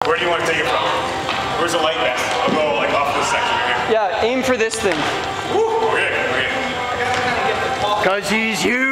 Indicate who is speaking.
Speaker 1: Where do you want to take it from? Where's the light best? I'll go like off this section right here.
Speaker 2: Yeah, aim for this thing.
Speaker 1: Woo! Okay, okay.
Speaker 2: 'Cause he's huge.